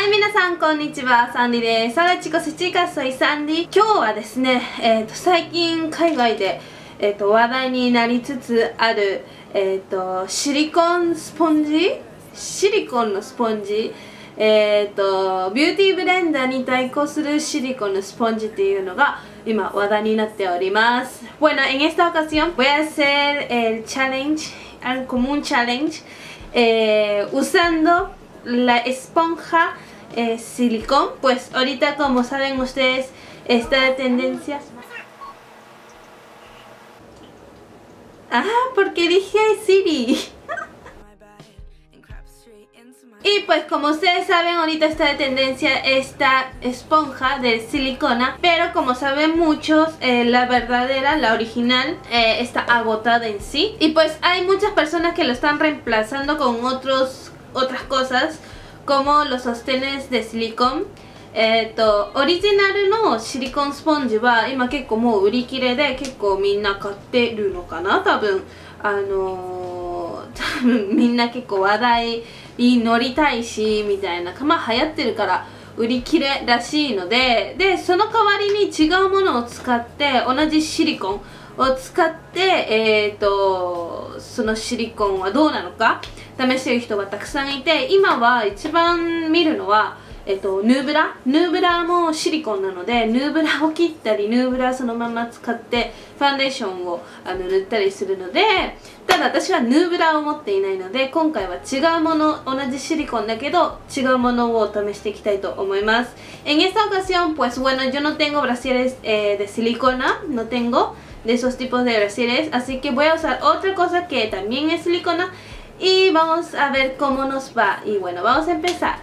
はい、皆さんこんにちは、サンディです。Hola chicos y chicas, soy Sandy。今日はですね、最近海外で、話題になりつつある、シリコンのスポンジ、ビューティーブレンダーに対抗するシリコンのスポンジっていうのが今話題になっております。Bueno, en esta ocasión voy a hacer el challenge, como un challenge, usando la esponja silicón. Pues ahorita, como saben ustedes, está de tendencia. Porque dije Siri. Y pues como ustedes saben, ahorita está de tendencia esta esponja de silicona, pero como saben muchos, la verdadera, la original, está agotada en sí. Y pues hay muchas personas que lo están reemplazando con otras cosas, como los sostenes de silicón. オリジナルのシリコンスポンジは今結構もう売り切れで結構みんな買ってるのかな、多分みんな結構話題に乗りたいしみたいな、まあ流行ってるから売り切れらしいので、その代わりに違うものを使って、同じシリコンを使ってそのシリコンはどうなのか試してる人がたくさんいて、今は一番見るのはヌーブラもシリコンなので、ヌーブラを切ったりヌーブラそのまま使ってファンデーションを塗ったりするので、ただ私はヌーブラを持っていないので、今回は違うもの、同じシリコンだけど違うものを試していきたいと思います。En esta ocasión, pues bueno, yo no tengo brasieres de silicona, no tengo de esos tipos de brasieres, así que voy a usar otra cosa que también es silicona y vamos a ver cómo nos va. Y bueno, vamos a empezar.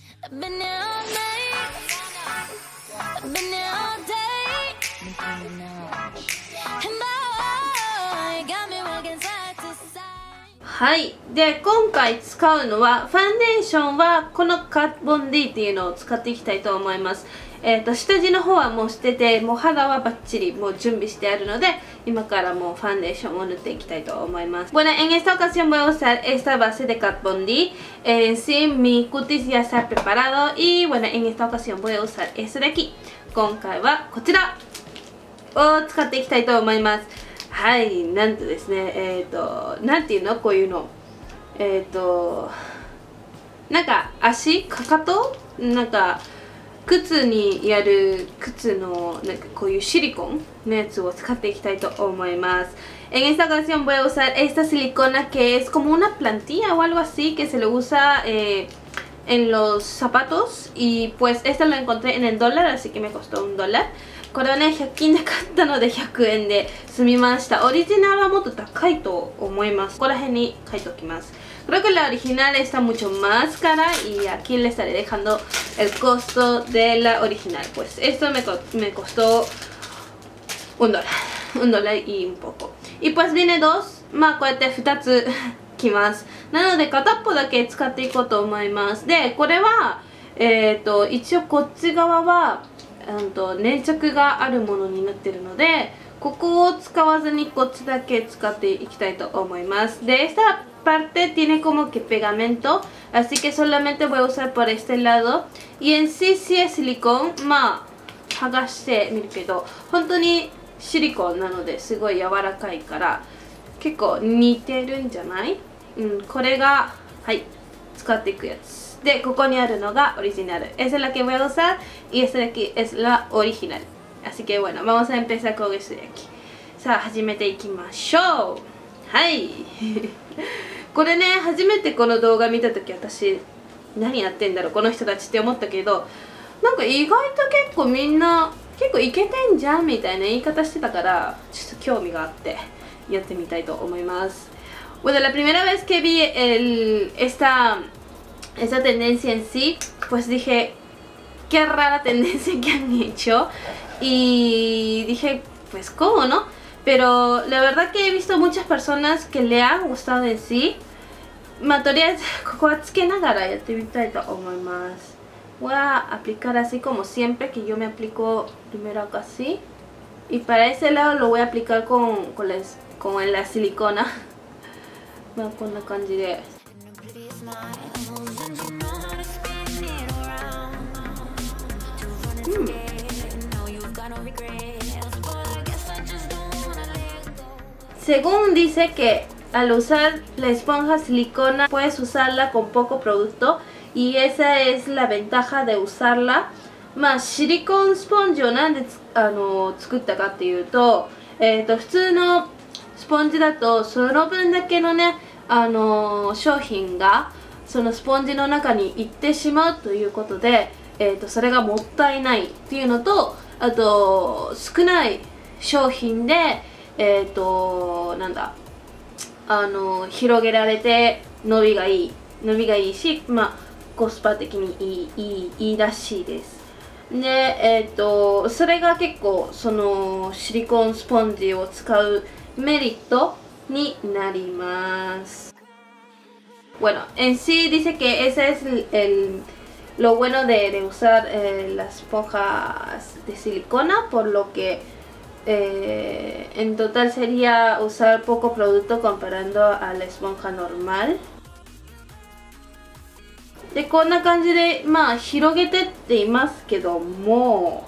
はい、で今回使うのはファンデーションはこのカーボン D っていうのを使っていきたいと思います。下地の方はもうしてて、もう肌はバッチリもう準備してあるので、今からもうファンデーションを塗っていきたいと思います。Bueno, en esta ocasión voy a usar esta base de Kat Von D. En sí, mi cutis ya está preparado y bueno, en esta ocasión voy a usar este de aquí. 今回はこちらを使っていきたいと思います。はい、なんとですね、なんていうのこういうの、なんか足、かかと、なんか靴にやる靴のなんかこういうシリコンのやつを使っていきたいと思います。En esta ocasión voy a usar esta silicona que es como una plantilla o algo así que se lo usa en los zapatos y pues esta lo encontré en el dólar, así que me costó $1。これはね、100均で買ったので100円で済みました。オリジナルはもっと高いと思います。ここら辺に書いておきます。Creo que la original está mucho más cara y aquí le estaré dejando el costo de la original. Pues esto me costó $1。$1y un poco. Y pues viene dos. まあこうやって2つきます。なので片っぽだけ使っていこうと思います。で、これは一応こっち側は粘着があるものになってるので、ここを使わずにこっちだけ使っていきたいと思います。で、esta parte tiene como que pegamento, así que solamente voy a usar por este lado. Y en sí es silicón, まあ剥がしてみるけど、本当にシリコンなのですごい柔らかいから結構似てるんじゃない？これがはい使っていくやつ。で、ここにあるのがオリジナル。Esa es la que voy a usar y esta de aquí es la original. Así que bueno, vamos a empezar con este de aquí. さあ、始めていきましょう。はい。これね、初めてこの動画見たとき私、何やってんだろう、この人たちって思ったけど、なんか意外と結構みんな、結構イケてんじゃんみたいな言い方してたから、ちょっと興味があってやってみたいと思います。Bueno, la primera vez que vi esta tendencia en sí, pues dije, qué rara tendencia que han hecho. Y dije, pues cómo, ¿no? Pero la verdad que he visto muchas personas que le han gustado en sí. まあとりあえずここはつけながらやってみたいと思います。Voy a aplicar así como siempre, que yo me aplico primero acá así. Y para ese lado lo voy a aplicar con la silicona. まあこんな感じで。 según dice que al usar la esponja silicona puedes usarla con poco producto y esa es la ventaja de usarla。まあシリコンスポンジをなんで作ったかっていうと、普通のスポンジだとその分だけのね商品がそのスポンジの中に行ってしまうということで、それがもったいないっていうのと、あと少ない商品でなんだ広げられて伸びがいいし、まあコスパ的にいいらしいです。でそれが結構そのシリコンスポンジを使うメリットになります。Bueno, en sí dice que ese es lo bueno de usar las esponjas de silicona, por lo que en total sería usar poco producto comparando a la esponja normal。でこんな感じでまあ広げてっていますけども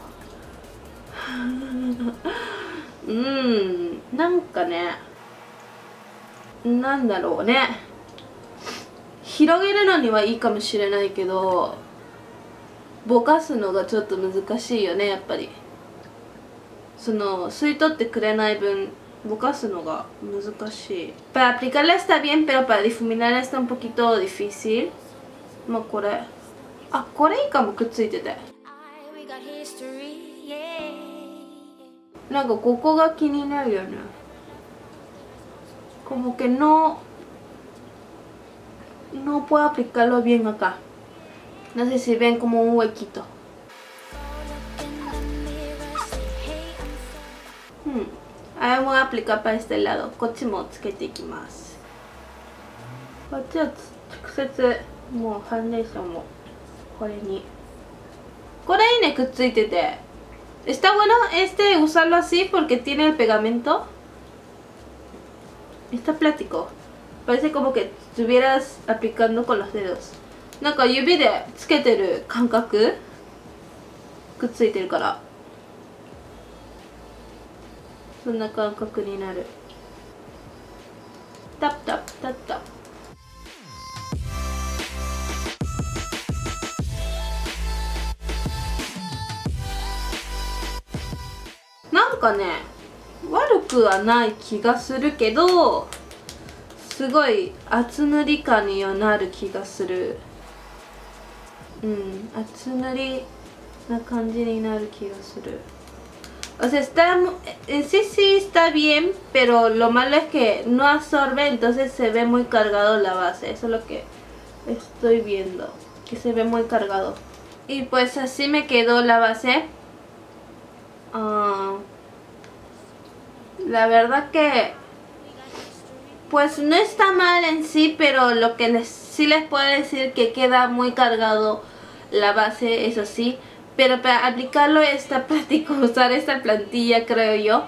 なんかね、なんだろうね、広げるのにはいいかもしれないけどぼかすのがちょっと難しいよね。やっぱりその吸い取ってくれない分ぼかすのが難しい。Para aplicarla está bien, pero para difuminar está un poquito difícil。まあこれこれいいかも、くっついてて。なんかここが気になるよね。como que no puedo aplicarlo bien acá. No sé si ven como un huequito. Ahora voy a aplicar para este lado. こっちもつけていきます。こっちは直接もうファンデーションもこれに。これいいね、くっついてて。Está bueno usarlo así porque tiene el pegamento. Está plástico. Parece como que estuvieras aplicando con los dedos. なんか指でつけてる感覚、くっついてるからそんな感覚になる。タッタッタッタッ。なんかね、悪くはない気がするけど、すごい厚塗り感にはなる気がする。厚塗りな感じになる気がする。O sea, sí está bien, pero lo malo es que no absorbe, entonces se ve muy cargado la base. Eso es lo que estoy viendo, que se ve muy cargado. Y pues así me quedó la base. La verdad que pues no está mal en sí, pero lo que sí les puedo decir que queda muy cargado la base, eso sí. Pero para aplicarlo está práctico usar esta plantilla, creo yo.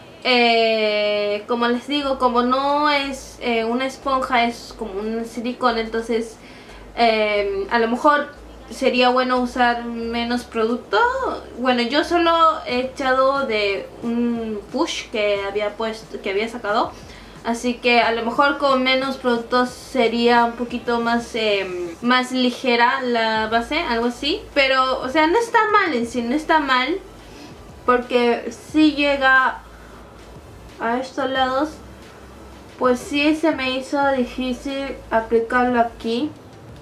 Como les digo, como no es una esponja, es como un silicón, entonces a lo mejor sería bueno usar menos producto. Bueno, yo solo he echado de un push que había sacado. Así que a lo mejor con menos productos sería un poquito más ligera la base, algo así. Pero, o sea, no está mal en sí, no está mal. Porque si llega a estos lados, pues sí se me hizo difícil aplicarlo aquí.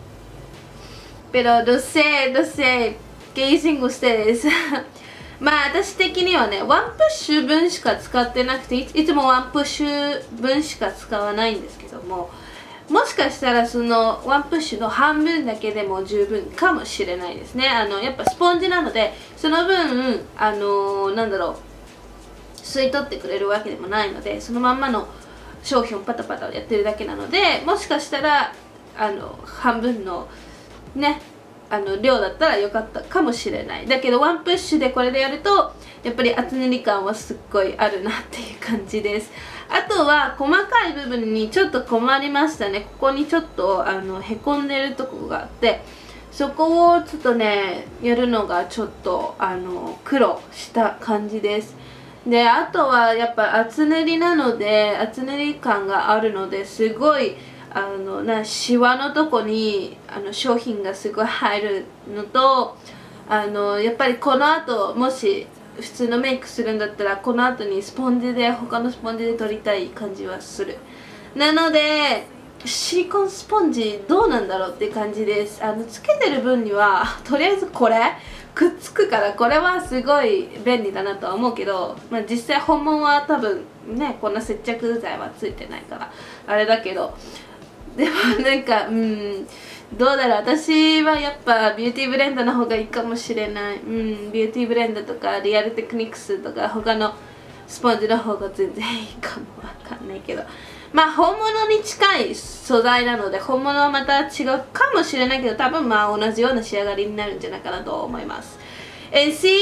Pero no sé, ¿qué dicen ustedes? まあ私的にはね、ワンプッシュ分しか使ってなくて、いつもワンプッシュ分しか使わないんですけども、もしかしたらそのワンプッシュの半分だけでも十分かもしれないですね。やっぱスポンジなので、その分なんだろう、吸い取ってくれるわけでもないので、そのまんまの商品をパタパタやってるだけなので、もしかしたら半分のね量だったら良かったかもしれない。だけどワンプッシュでこれでやるとやっぱり厚塗り感はすっごいあるなっていう感じです。あとは細かい部分にちょっと困りましたね。ここにちょっとへこんでるとこがあって、そこをちょっとねやるのがちょっと苦労した感じです。 であとはやっぱ厚塗りなので、厚塗り感があるのですごいシワのとこに商品がすごい入るのと、やっぱりこの後もし普通のメイクするんだったらこの後にスポンジで他のスポンジで取りたい感じはする。なのでシリコンスポンジどうなんだろうって感じです。つけてる分にはとりあえずこれくっつくからこれはすごい便利だなとは思うけど、まあ、実際本物は多分ねこんな接着剤はついてないからあれだけど、でもなんかどうだろう、私はやっぱビューティーブレンドの方がいいかもしれない。ビューティーブレンドとかリアルテクニクスとか他のスポンジの方が全然いいかもわかんないけど、まあ本物に近い素材なので本物はまた違うかもしれないけど、多分まあ同じようna仕上がりになるんじゃないかなと思います。En sí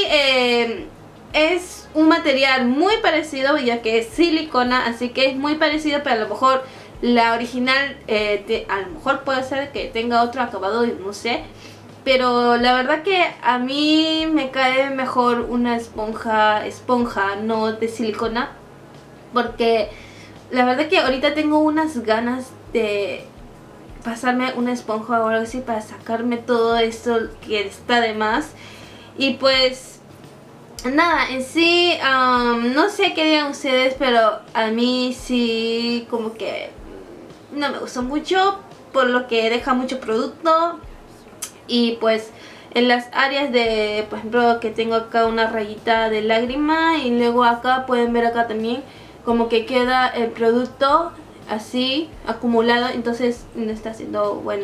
es un material muy parecido ya que es silicona, así que es muy parecido, pero a lo mejor la original a lo mejor puede ser que tenga otro acabado, no sé. Pero la verdad que a mí me cae mejor una esponja no de silicona, porque la verdad que ahorita tengo unas ganas de pasarme una esponja o algo así para sacarme todo esto que está de más. Y pues nada, en sí no sé qué digan ustedes, pero a mí sí como que no me gustó mucho, por lo que deja mucho producto. Y pues en las áreas de, por ejemplo, que tengo acá una rayita de lágrima, y luego acá pueden ver acá también como que queda el producto así acumulado, entonces no está haciendo buen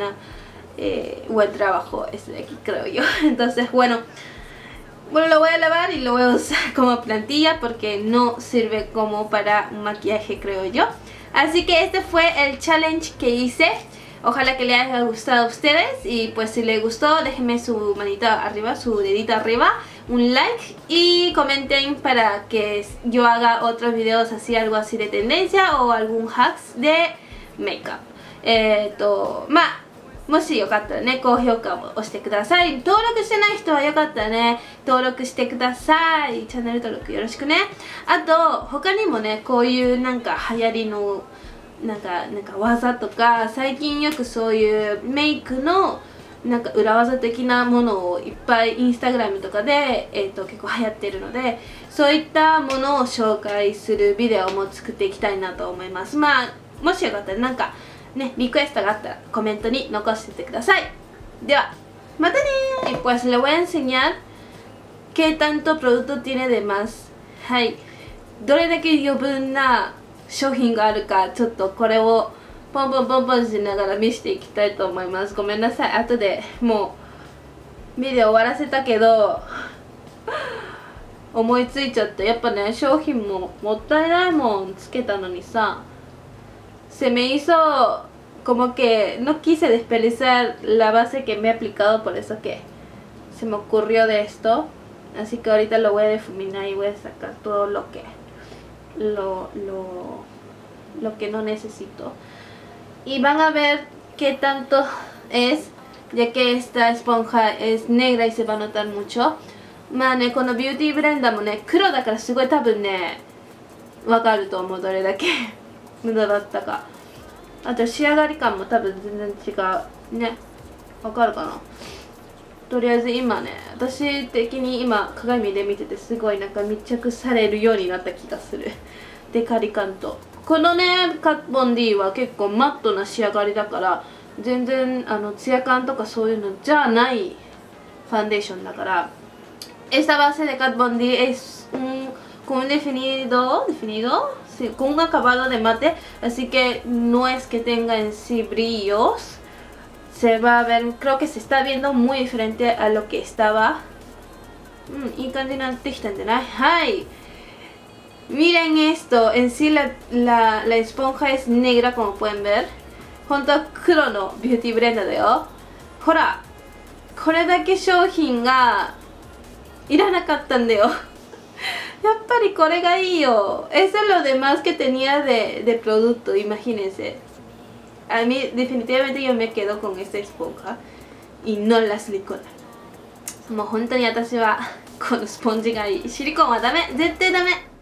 trabajo este de aquí, creo yo. Entonces bueno, lo voy a lavar y lo voy a usar como plantilla porque no sirve como para un maquillaje, creo yo. Así que este fue el challenge que hice. Ojalá que les haya gustado a ustedes, y pues si les gustó déjenme su manita arriba, su dedito arriba, un like y comenten para que yo haga otros videos así, algo así de tendencia o algún hacks de makeup. まあもしよかったらね高評価も押してください。登録してない人はよかったらね登録してください。チャンネル登録よろしくね。あと他にもねこういうなんか流行りのなんか技とか、最近よくそういうメイクのなんか裏技的なものをいっぱいインスタグラムとかで、結構流行ってるので、そういったものを紹介するビデオも作っていきたいなと思います。まあもしよかったらなんかねリクエストがあったらコメントに残しててください。ではまたねー。pues le voy a enseñar qué tanto producto tiene de más。はい、どれだけ余分な商品があるか、ちょっとこれをポンポンポンポンしながら見せていきたいと思います。ごめんなさい、後でもうビデオ終わらせたけど思いついちゃって、やっぱね商品ももったいないもんつけたのにさ、se me hizo como que no quise desperdiciar la base que me he aplicado, por eso que se me ocurrió de esto. Así que ahorita lo voy a difuminar y voy a sacar todo lo que no necesito, y van a ver qué tanto es, ya que esta esponja es negra y se va a notar mucho。まあねこのビューティーブレンダーもね黒だからすごい多分ねわかると思う、どれだけ無駄だったか。あと仕上がり感も多分全然違うね、わかるかな。とりあえず今ね私的に今鏡で見ててすごいなんか密着されるようになった気がする。デカリ感とこのねカッボン D は結構マットな仕上がりだから全然ツヤ感とかそういうのじゃないファンデーションだから。Esta base de Kat Von D es con un definido, sí, con un acabado de mate, así que no es que tenga en sí brillos. Se va a ver, creo que se está viendo muy diferente a lo que estaba. いい感じになってきたんじゃない？はい。Miren esto, en sí la esponja es negra como pueden ver. 本当は黒のビューティーブレンダーだよ。ほら、これだけ商品がいらなかったんだよ。やっぱりこれがいいよ。Eso es lo demás que tenía de producto, imagínense. A mí definitivamente yo me quedo con esta esponja y no la silicona. もう本当に私はこのスポンジがいい。シリコンはダメ、絶対ダメ。